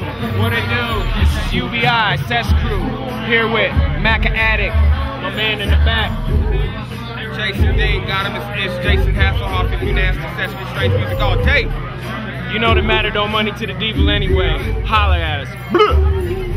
What it do? This is UBI, Sess Crew, here with Macca Addict, my man in the back. Jason Dean got him. It's Jason Hasselhoff. If you nasty, Sesame Street music all day. You know the matter, don't money to the devil anyway. Holler at us.